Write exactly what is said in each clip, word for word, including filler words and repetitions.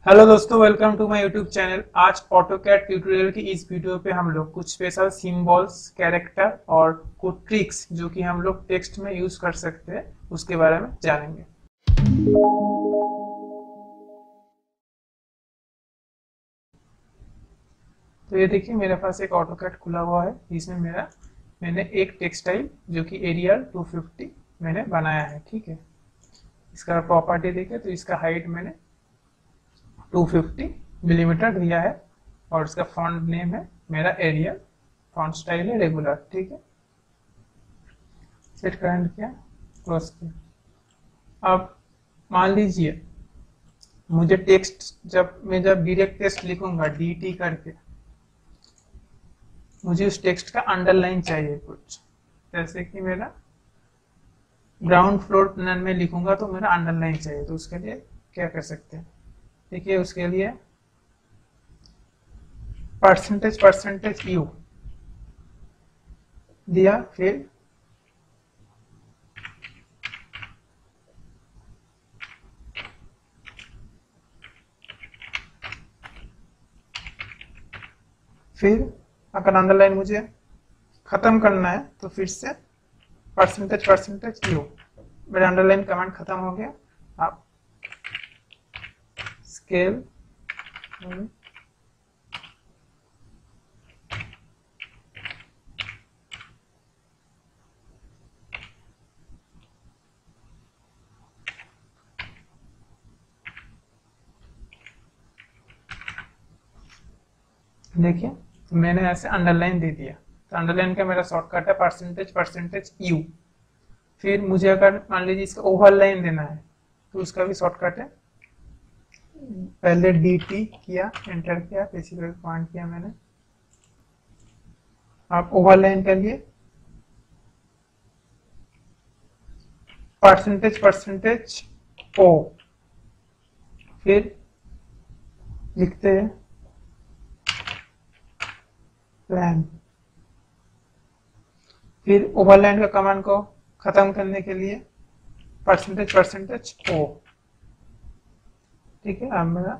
Hello दोस्तों, welcome to my YouTube channel. आज AutoCAD tutorial की इस वीडियो पे हम लोग कुछ स्पेशल सिंबल्स, कैरेक्टर और कुछ ट्रिक्स जो कि हम लोग टेक्स्ट में यूज कर सकते हैं उसके बारे में जानेंगे। तो ये देखिए, मेरे पास एक ऑटोकैड खुला हुआ है। इसमें मेरा मैंने एक टेक्सटाइल जो कि एरियल टू फिफ्टी मैंने बनाया है। ठीक है, इसका प्रॉपर्टी देखें तो इसका हाइट मैंने टू फिफ्टी मिलीमीटर दिया है और इसका फॉन्ट नेम है मेरा एरियल, फॉन्ट स्टाइल है रेगुलर। ठीक है, सेट करंट किया, क्लोज किया। अब मान लीजिए मुझे टेक्स्ट, जब मैं जब डायरेक्ट टेक्स्ट लिखूंगा डी टी करके, मुझे उस टेक्स्ट का अंडरलाइन चाहिए कुछ, जैसे कि मेरा ग्राउंड फ्लोर प्लान में लिखूंगा तो मेरा अंडरलाइन चाहिए। तो उसके लिए क्या कर सकते हैं, देखिए उसके लिए परसेंटेज परसेंटेज यू दिया, फिर फिर अगर अंडरलाइन मुझे खत्म करना है तो फिर से परसेंटेज परसेंटेज यू। मेरा अंडरलाइन कमांड खत्म हो गया। आप स्केल देखिए, तो मैंने ऐसे अंडरलाइन दे दिया। तो अंडरलाइन का मेरा शॉर्टकट है परसेंटेज परसेंटेज यू। फिर मुझे अगर मान लीजिए इसका ओवरलाइन देना है तो उसका भी शॉर्टकट है, पहले डी टी किया, एंटर किया, बेसिकली पॉइंट किया मैंने। आप ओवरलाइन के लिए परसेंटेज परसेंटेज ओ, फिर लिखते हैं प्लान। फिर ओवरलाइन का कमांड को खत्म करने के लिए परसेंटेज परसेंटेज ओ। ठीक है, अब मेरा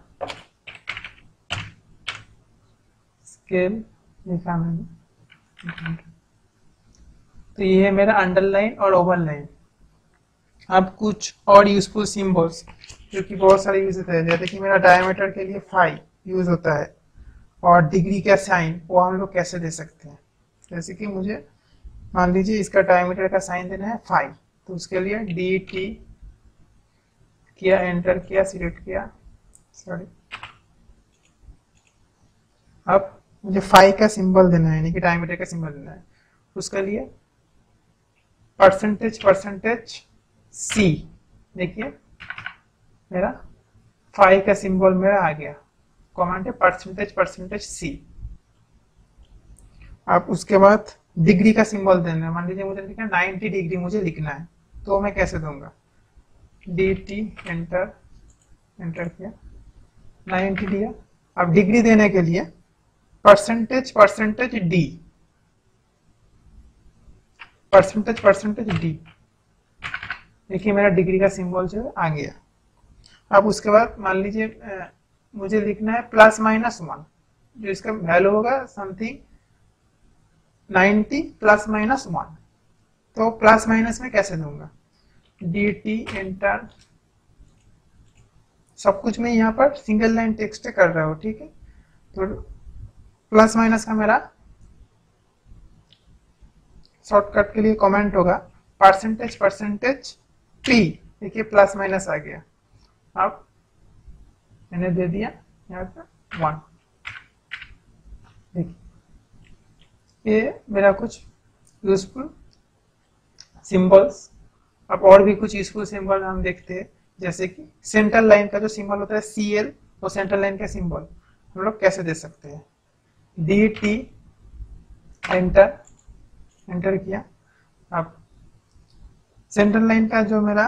स्केल लिखा मैंने। तो ये है मेरा अंडरलाइन और ओवरलाइन। अब कुछ और यूजफुल सिंबल्स जो कि बहुत सारे यूज होते हैं, जैसे कि मेरा डायमीटर के लिए फाई यूज होता है और डिग्री का साइन वो हम लोग कैसे दे सकते हैं। जैसे कि मुझे मान लीजिए इसका डायमीटर का साइन देना है फाइव, तो उसके लिए डी टी किया, एंटर किया, सिलेक्ट किया, सॉरी। अब मुझे फाइव का सिंबल देना है, यानी कि डायमीटर का सिंबल देना है। उसके लिए परसेंटेज परसेंटेज सी। देखिए मेरा फाइव का सिंबल मेरा आ गया। कमांड है परसेंटेज परसेंटेज सी। अब उसके बाद डिग्री का सिंबल देना है। मान लीजिए मुझे लिखना है नाइन्टी डिग्री मुझे लिखना है, तो मैं कैसे दूंगा, डी टी एंटर, एंटर किया, नाइन्टी दिया। अब डिग्री देने के लिए percentage percentage D, percentage percentage D. देखिए मेरा डिग्री का सिंबल जो है आ गया। अब उसके बाद मान लीजिए मुझे लिखना है प्लस माइनस वन, जो इसका वैल्यू होगा something ninety plus minus one. तो प्लस माइनस में कैसे दूंगा, डी टी एंटर। सब कुछ मैं यहाँ पर सिंगल लाइन टेक्स्ट कर रहा हूँ। ठीक है, तो प्लस माइनस का मेरा शॉर्टकट के लिए कमेंट होगा परसेंटेज परसेंटेज पी। देखिए प्लस माइनस आ गया। अब मैंने दे दिया यहाँ पे वन। देखिए ये मेरा कुछ यूजफुल सिंबल्स। अब और भी कुछ यूजफुल सिंबल हम देखते हैं, जैसे कि सेंट्रल लाइन का जो सिंबल होता है सी एल, वो सेंट्रल लाइन का सिंबल हम लोग कैसे दे सकते हैं, डी टी एंटर, एंटर किया। अब सेंट्रल लाइन का जो मेरा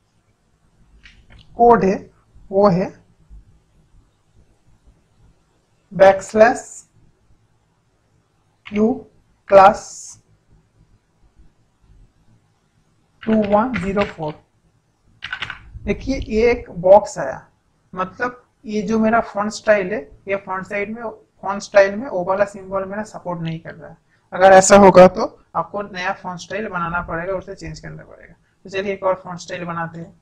कोड है वो है backslash U class two one zero four. देखिए ये एक बॉक्स आया, मतलब ये जो मेरा फॉन्ट स्टाइल है, ये फॉन्ट साइड में फॉन्ट स्टाइल में ओ वाला सिंबल मेरा सपोर्ट नहीं कर रहा है। अगर ऐसा होगा तो आपको नया फॉन्ट स्टाइल बनाना पड़ेगा, उसे चेंज करना पड़ेगा। तो चलिए एक और फॉन्ट स्टाइल बनाते हैं।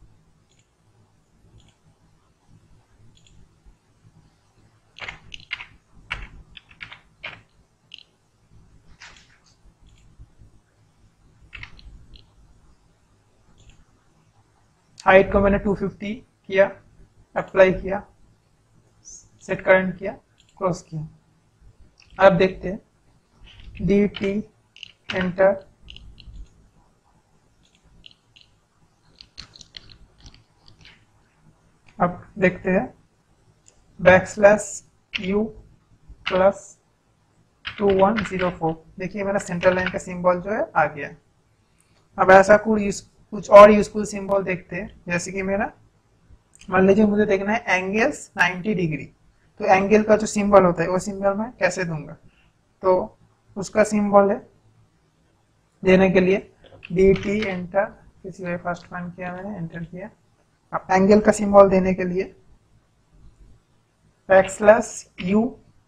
हाइट को मैंने टू फिफ्टी किया, अप्लाई किया, सेट करंट किया, क्लोज किया। अब देखते हैं डी टी एंटर, अब देखते हैं back slash U plus two one zero four. देखिए मेरा सेंटर लाइन का सिंबल जो है आ गया। अब ऐसा कुछ कुछ और यूजफुल सिंबल देखते हैं, जैसे कि मेरा मान लीजिए मुझे देखना है एंगल्स नाइंटी डिग्री, तो एंगल का जो सिंबल होता है वो सिंबल मैं कैसे दूंगा। तो उसका सिंबल है देने के लिए डी टी एंटर, किसी वे फर्स्ट फाइंड किया मैंने, एंटर किया। अब एंगल का सिंबल देने के लिए back slash U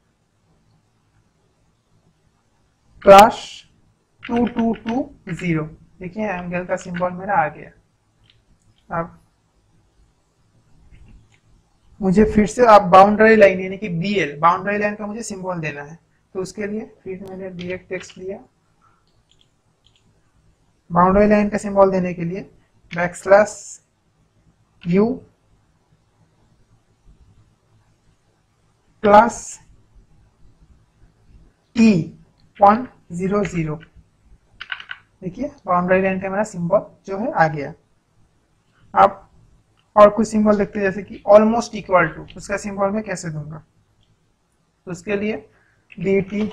plus two two two zero. देखिए एंगल का सिंबल मेरा आ गया। अब मुझे फिर से आप बाउंड्री लाइन यानी कि बीएल बाउंड्री लाइन का मुझे सिंबल देना है, तो उसके लिए फिर मैंने डायरेक्ट टेक्स्ट लिया। बाउंड्री लाइन का सिंबल देने के लिए back slash U plus T one zero zero. देखिए बाउंड्री लाइन का मेरा सिंबल जो है आ गया। अब और कुछ सिंबल देखते हैं, जैसे कि ऑलमोस्ट इक्वल टू, उसका सिंबल मैं कैसे दूंगा। तो उसके लिए D T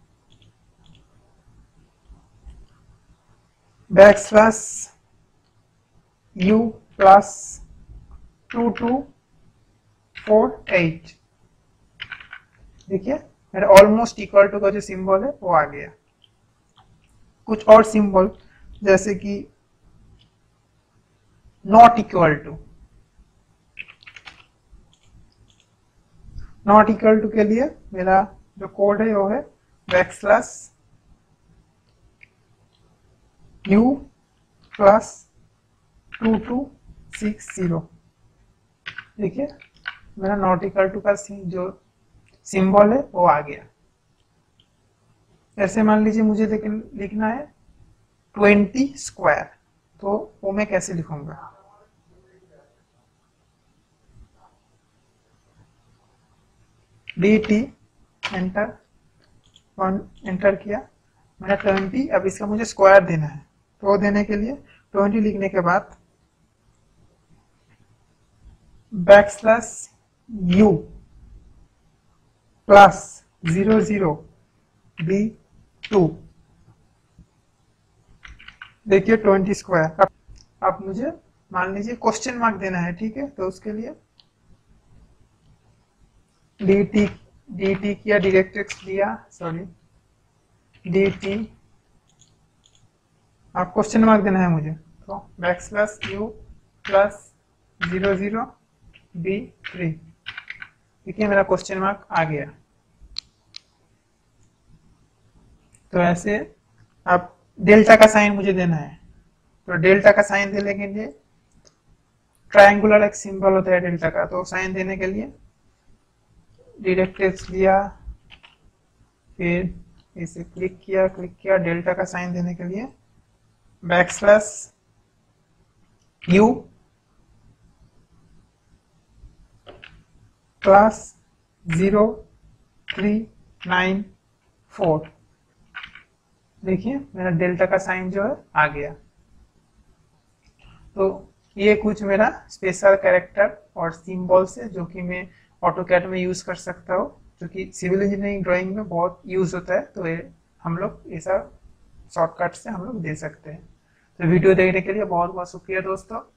back slash U plus two two four eight. देखिए मेरा ऑलमोस्ट इक्वल टू का जो सिंबल है वो आ गया। कुछ और सिंबल जैसे कि not equal to, not equal to के लिए मेरा जो कोड है वो है back slash U plus two two six zero. देखिए मेरा नॉट इक्वल टू का जो सिंबल है वो आ गया। ऐसे मान लीजिए मुझे लिखना है ट्वेंटी स्क्वायर, तो वो मैं कैसे लिखूंगा। D T enter, one enter किया मैंने ट्वेंटी। अब इसका मुझे स्क्वायर देना है, तो वो देने के लिए ट्वेंटी लिखने के बाद back slash U plus zero zero B two. देखिए ट्वेंटी स्क्वायर। अब, अब मुझे मान लीजिए क्वेश्चन मार्क देना है, ठीक है। तो उसके लिए डी टी डी टी किया, डायरेक्ट टेक्स्ट दिया, सॉरी डी टी, आप क्वेश्चन मार्क देना है मुझे, तो back slash U plus zero zero B three. देखिए मेरा क्वेश्चन मार्क आ गया। तो ऐसे आप डेल्टा का साइन मुझे देना है, तो डेल्टा का साइन देने के लिए ट्रायंगुलर एक सिंबल होता है डेल्टा का, तो साइन देने के लिए डायरेक्ट टेक्स्ट लिया, फिर इसे क्लिक किया, क्लिक किया, डेल्टा का साइन देने के लिए back slash U plus zero three nine four. देखिए मेरा डेल्टा का साइन जो है आ गया। तो ये कुछ मेरा स्पेशल कैरेक्टर और सिंबल्स है जो कि मैं ऑटोकैड में यूज कर सकता हूँ, जो कि सिविल इंजीनियरिंग ड्राइंग में बहुत यूज होता है। तो ये हम लोग ऐसा शॉर्टकट से हम लोग दे सकते हैं। तो वीडियो देखने के लिए बहुत बहुत शुक्रिया दोस्तों।